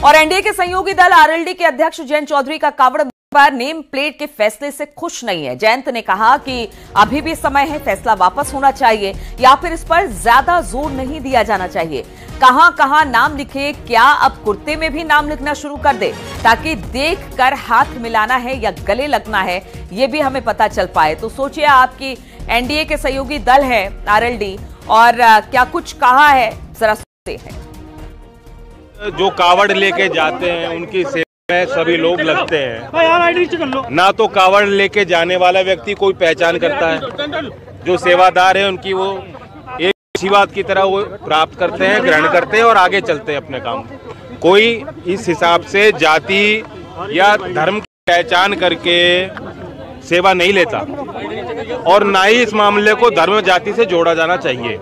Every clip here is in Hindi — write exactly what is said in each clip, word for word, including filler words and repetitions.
और एनडीए के सहयोगी दल आरएलडी के अध्यक्ष जयंत चौधरी का कावड़ पर नेम प्लेट के फैसले से खुश नहीं है। जयंत ने कहा कि अभी भी समय है, फैसला वापस होना चाहिए या फिर इस पर ज्यादा जोर नहीं दिया जाना चाहिए। कहां कहां नाम लिखे, क्या अब कुर्ते में भी नाम लिखना शुरू कर दे ताकि देख कर हाथ मिलाना है या गले लगना है ये भी हमें पता चल पाए। तो सोचिए, आपकी एनडीए के सहयोगी दल है आरएलडी और क्या कुछ कहा है, जरा सुनते हैं। जो कावड़ लेके जाते हैं उनकी सेवा में सभी लोग लगते हैं। ना तो कावड़ लेके जाने वाला व्यक्ति कोई पहचान करता है, जो सेवादार है उनकी वो एक आशीर्वाद की तरह वो प्राप्त करते हैं, ग्रहण करते हैं और आगे चलते हैं अपने काम। कोई इस हिसाब से जाति या धर्म की पहचान करके सेवा नहीं लेता और ना ही इस मामले को धर्म जाति से जोड़ा जाना चाहिए।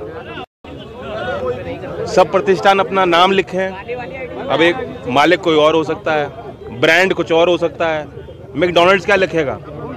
सब प्रतिष्ठान अपना नाम लिखें। अब एक मालिक कोई और हो सकता है, ब्रांड कुछ और हो सकता है। मैकडॉनल्ड्स क्या लिखेगा,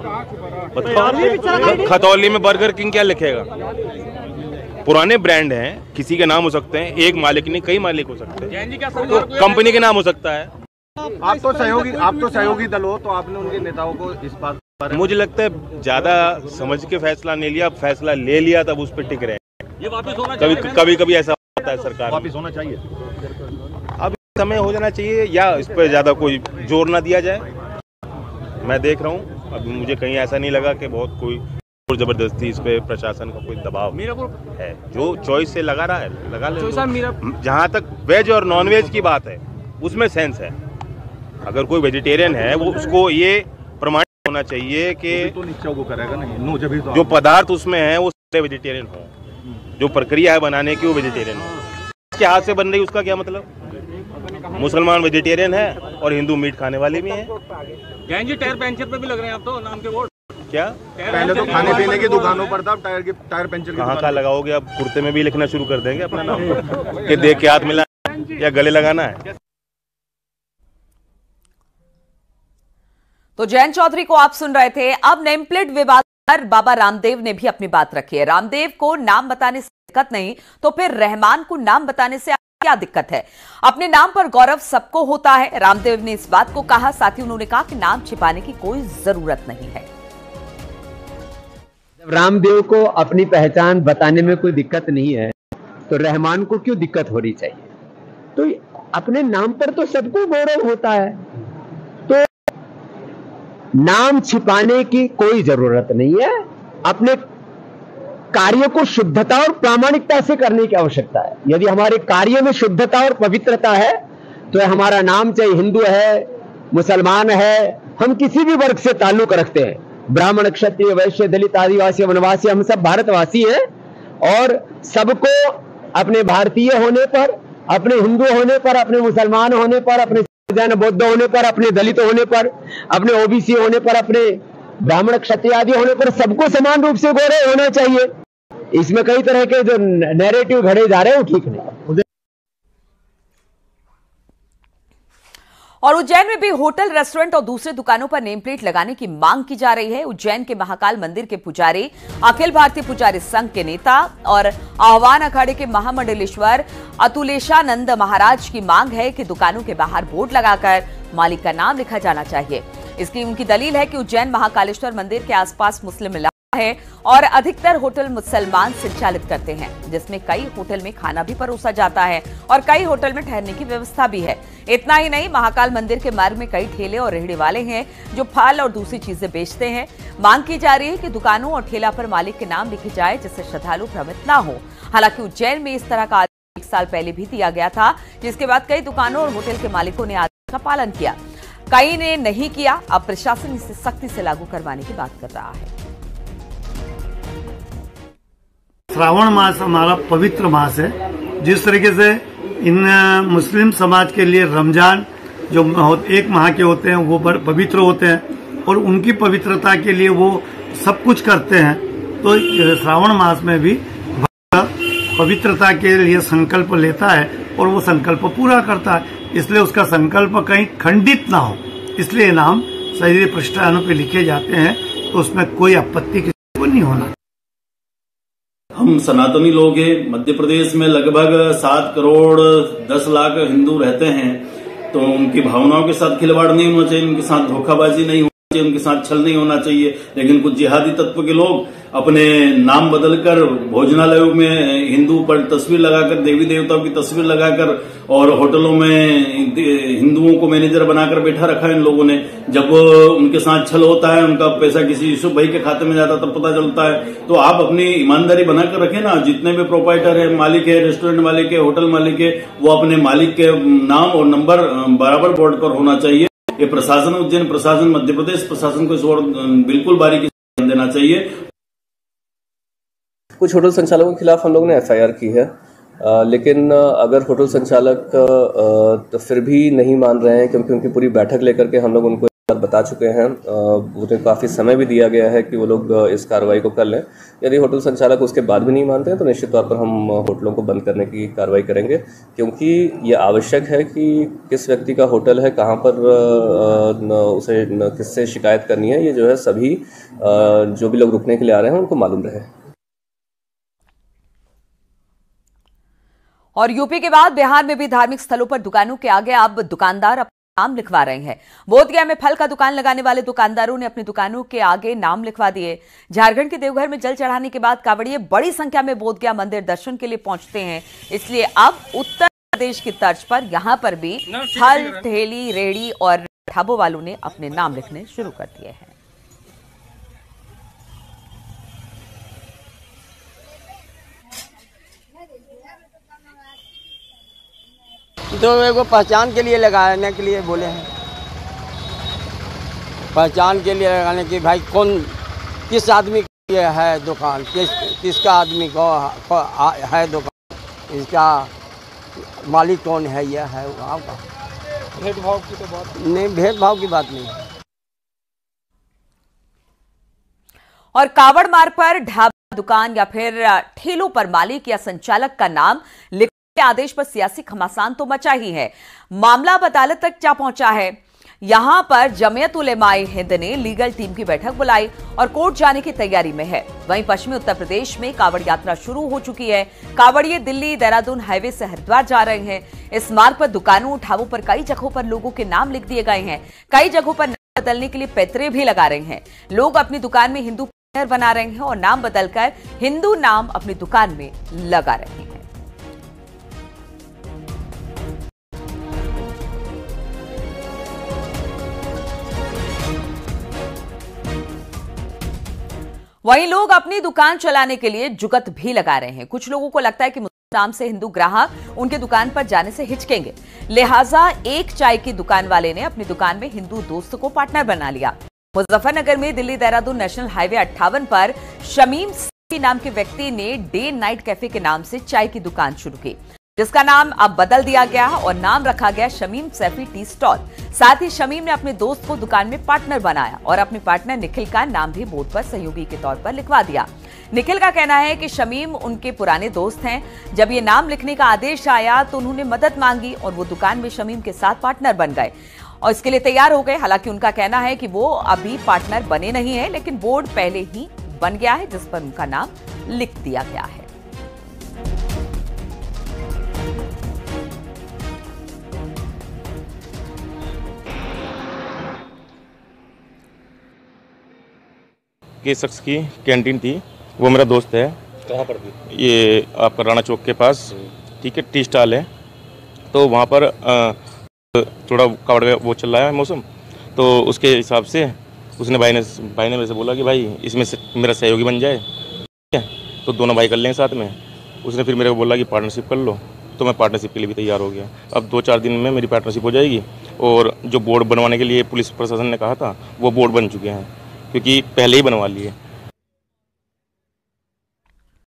खतौली में बर्गर किंग क्या लिखेगा? पुराने ब्रांड हैं, किसी के नाम हो सकते हैं, एक मालिक नहीं कई मालिक हो सकते हैं, तो कंपनी के नाम हो सकता है। आप तो सहयोगी आप तो सहयोगी दल हो, तो आपने उनके नेताओं को इस बात पर, मुझे लगता है ज्यादा समझ के फैसला नहीं लिया, फैसला ले लिया तब उस पर टिक रहे हैं। ये वापस होना कभी कभी कभी ऐसा होता है, सरकार वापस होना चाहिए, अब समय हो जाना चाहिए या इस पर ज्यादा कोई जोर ना दिया जाए। मैं देख रहा हूँ, अभी मुझे कहीं ऐसा नहीं लगा कि बहुत कोई और जबरदस्ती इस पे प्रशासन का कोई दबाव है। जो चॉइस से लगा रहा है लगा ले। जहाँ तक वेज और नॉन वेज की बात है उसमें सेंस है। अगर कोई वेजिटेरियन है वो उसको ये प्रमाणित होना चाहिए कि तो वो करेगा नहीं, जब तो जो पदार्थ उसमें है वो सारे वेजिटेरियन हो, जो प्रक्रिया है बनाने की वो वेजिटेरियन हो। इसके हाथ से बन रही उसका क्या मतलब? मुसलमान वेजिटेरियन है और हिंदू मीट खाने वाले भी हैं। जैन जी टायर पंचर पे भी लग रहे हैं आप तो नाम के बोर्ड। क्या पहले तो खाने पीने की दुकानों पर था, टायर की टायर पंचर कहाँ का लगाओगे? अब कुर्ते में भी लिखना शुरू कर देंगे अपना नाम कि देख के हाथ मिला या गले लगाना है। तो जयंत चौधरी को आप सुन रहे थे। अब नेम प्लेट विवाद पर बाबा रामदेव ने भी अपनी बात रखी है। रामदेव को नाम बताने से दिक्कत नहीं तो फिर रहमान को नाम बताने से क्या दिक्कत है? अपने नाम पर गौरव सबको होता है, रामदेव ने इस बात को कहा। साथ ही उन्होंने कहा कि नाम छिपाने की कोई जरूरत नहीं है। रामदेव को अपनी पहचान बताने में कोई दिक्कत नहीं है तो रहमान को क्यों दिक्कत होनी चाहिए? तो अपने नाम पर तो सबको गौरव होता है, तो नाम छिपाने की कोई जरूरत नहीं है। अपने कार्य को शुद्धता और प्रामाणिकता से करने की आवश्यकता है। यदि हमारे कार्य में शुद्धता और पवित्रता है तो हमारा नाम चाहे हिंदू है, मुसलमान है, हम किसी भी वर्ग से ताल्लुक रखते हैं, ब्राह्मण, क्षत्रिय, वैश्य, दलित, आदिवासी, वनवासी, हम सब भारतवासी हैं और सबको अपने भारतीय होने पर, अपने हिंदू होने पर, अपने मुसलमान होने पर, अपने जैन बौद्ध होने पर, अपने दलित होने पर, अपने ओबीसी होने पर, अपने ब्राह्मण क्षत्रिय आदि होने पर सबको समान रूप से गौरव होना चाहिए। इसमें कई तरह के जो नैरेटिव घड़े जा रहे हैं वो ठीक नहीं। और उज्जैन में भी होटल, रेस्टोरेंट और दूसरे दुकानों पर नेम प्लेट लगाने की मांग की जा रही है। उज्जैन के महाकाल मंदिर के पुजारी, अखिल भारतीय पुजारी संघ के नेता और आह्वान अखाड़े के महामंडलेश्वर अतुलेशानंद महाराज की मांग है कि दुकानों के बाहर बोर्ड लगाकर मालिक का नाम लिखा जाना चाहिए। इसकी उनकी दलील है कि उज्जैन महाकालेश्वर मंदिर के आसपास मुस्लिम इलाका है और अधिकतर होटल मुसलमान संचालित करते हैं, जिसमें कई होटल में खाना भी परोसा जाता है और कई होटल में ठहरने की व्यवस्था भी है। इतना ही नहीं, महाकाल मंदिर के मार्ग में कई ठेले और रेहड़ी वाले हैं जो फल और दूसरी चीजें बेचते हैं। मांग की जा रही है कि दुकानों और ठेला पर मालिक के नाम लिखे जाए जिससे श्रद्धालु भ्रमित ना हो। हालांकि उज्जैन में इस तरह का आदेश एक साल पहले भी दिया गया था, जिसके बाद कई दुकानों और होटल के मालिकों ने आदेश का पालन किया, कई ने नहीं किया। अब प्रशासन इसे सख्ती से लागू करवाने की बात कर रहा है। श्रावण मास हमारा पवित्र मास है। जिस तरीके से इन मुस्लिम समाज के लिए रमजान जो एक माह के होते हैं वो बड़े पवित्र होते हैं और उनकी पवित्रता के लिए वो सब कुछ करते हैं, तो श्रावण मास में भी पवित्रता के लिए संकल्प लेता है और वो संकल्प पूरा करता है। इसलिए उसका संकल्प कहीं खंडित ना हो, इसलिए नाम सही प्रतिष्ठानों पे लिखे जाते हैं, तो उसमें कोई आपत्ति किसी को नहीं होना। हम सनातनी लोग हैं। मध्य प्रदेश में लगभग सात करोड़ दस लाख हिंदू रहते हैं। तो उनकी भावनाओं के साथ खिलवाड़ नहीं होना चाहिए, उनके साथ धोखाबाजी नहीं होना चाहिए, उनके साथ छल नहीं होना चाहिए। लेकिन कुछ जिहादी तत्व के लोग अपने नाम बदलकर भोजनालयों में हिंदू पर तस्वीर लगाकर, देवी देवताओं की तस्वीर लगाकर और होटलों में हिंदुओं को मैनेजर बनाकर बैठा रखा है इन लोगों ने। जब उनके साथ छल होता है, उनका पैसा किसी यूसुफ भाई के खाते में जाता है तब पता चलता है। तो आप अपनी ईमानदारी बनाकर रखें ना। जितने भी प्रोपाइटर है, मालिक है, रेस्टोरेंट मालिक है, होटल मालिक है, वो अपने मालिक के नाम और नंबर बराबर बोर्ड पर होना चाहिए। ये प्रशासन, उज्जैन प्रशासन, मध्य प्रदेश प्रशासन को इस ओर बिल्कुल बारीकी से ध्यान देना चाहिए। कुछ होटल संचालकों के खिलाफ हम लोग ने एफ आई आर की है, आ, लेकिन अगर होटल संचालक आ, तो फिर भी नहीं मान रहे हैं, क्योंकि उनकी पूरी बैठक लेकर के हम लोग उनको बता चुके हैं। उन्हें काफ़ी समय भी दिया गया है कि वो लोग इस कार्रवाई को कर लें। यदि होटल संचालक उसके बाद भी नहीं मानते हैं तो निश्चित तौर पर हम होटलों को बंद करने की कार्रवाई करेंगे, क्योंकि ये आवश्यक है कि किस व्यक्ति का होटल है, कहाँ पर उसे किससे शिकायत करनी है, ये जो है सभी जो भी लोग रुकने के लिए आ रहे हैं उनको मालूम रहे। और यूपी के बाद बिहार में भी धार्मिक स्थलों पर दुकानों के आगे अब दुकानदार अपना नाम लिखवा रहे हैं। बोधगया में फल का दुकान लगाने वाले दुकानदारों ने अपनी दुकानों के आगे नाम लिखवा दिए। झारखंड के देवघर में जल चढ़ाने के बाद कांवड़िये बड़ी संख्या में बोधगया मंदिर दर्शन के लिए पहुंचते हैं, इसलिए अब उत्तर प्रदेश की तर्ज पर यहां पर भी फल, ठेली, रेहड़ी और ढाबों वालों ने अपने नाम लिखने शुरू कर दिए हैं। तो वो पहचान के लिए लगाने के लिए बोले हैं, पहचान के लिए लगाने की भाई कौन किस आदमी के है दुकान, किस किसका आदमी को है दुकान, इसका मालिक कौन है, यह है वहाँ का। भेदभाव की तो बात नहीं, भेदभाव की बात नहीं है। और कावड़ मार्ग पर ढाबा, दुकान या फिर ठेलों पर मालिक या संचालक का नाम लिख के आदेश पर सियासी घमासान तो मचा ही है। मामला अब अदालत तक जा पहुंचा है। यहां पर जमियत उलेमाए हिंद ने लीगल टीम की बैठक बुलाई और कोर्ट जाने की तैयारी में है। वहीं पश्चिमी उत्तर प्रदेश में कावड़ यात्रा शुरू हो चुकी है। कावड़िये दिल्ली देहरादून हाईवे से हरिद्वार जा रहे हैं। इस मार्ग पर दुकानों, ढाबों पर कई जगहों पर लोगों के नाम लिख दिए गए हैं। कई जगहों पर नाम बदलने के लिए पैतरे भी लगा रहे हैं। लोग अपनी दुकान में हिंदू बैनर बना रहे हैं और नाम बदलकर हिंदू नाम अपनी दुकान में लगा रहे हैं। वहीं लोग अपनी दुकान चलाने के लिए जुगत भी लगा रहे हैं। कुछ लोगों को लगता है कि मुस्लिम नाम से हिंदू ग्राहक उनके दुकान पर जाने से हिचकेंगे, लिहाजा एक चाय की दुकान वाले ने अपनी दुकान में हिंदू दोस्त को पार्टनर बना लिया। मुजफ्फरनगर में दिल्ली देहरादून नेशनल हाईवे अट्ठावन पर शमीम सैफी नाम के व्यक्ति ने डे नाइट कैफे के नाम से चाय की दुकान शुरू की, जिसका नाम अब बदल दिया गया और नाम रखा गया शमीम सैफी टी स्टॉल। साथ ही शमीम ने अपने दोस्त को दुकान में पार्टनर बनाया और अपने पार्टनर निखिल का नाम भी बोर्ड पर सहयोगी के तौर पर लिखवा दिया। निखिल का कहना है कि शमीम उनके पुराने दोस्त हैं। जब ये नाम लिखने का आदेश आया तो उन्होंने मदद मांगी और वो दुकान में शमीम के साथ पार्टनर बन गए और इसके लिए तैयार हो गए। हालांकि उनका कहना है कि वो अभी पार्टनर बने नहीं है, लेकिन बोर्ड पहले ही बन गया है जिस पर उनका नाम लिख दिया गया है। के शख्स की कैंटीन थी, वो मेरा दोस्त है। कहाँ पर थी? ये आपका राणा चौक के पास, ठीक है, टी स्टॉल है। तो वहाँ पर आ, थोड़ा कावड़ वो चल रहा है मौसम, तो उसके हिसाब से उसने भाई ने भाई ने मेरे से बोला कि भाई इसमें से मेरा सहयोगी बन जाए, ठीक है, तो दोनों भाई कर लेंगे साथ में। उसने फिर मेरे को बोला कि पार्टनरशिप कर लो, तो मैं पार्टनरशिप के लिए भी तैयार हो गया। अब दो चार दिन में मेरी पार्टनरशिप हो जाएगी और जो बोर्ड बनवाने के लिए पुलिस प्रशासन ने कहा था वो बोर्ड बन चुके हैं, क्योंकि पहले ही बनवा लिए।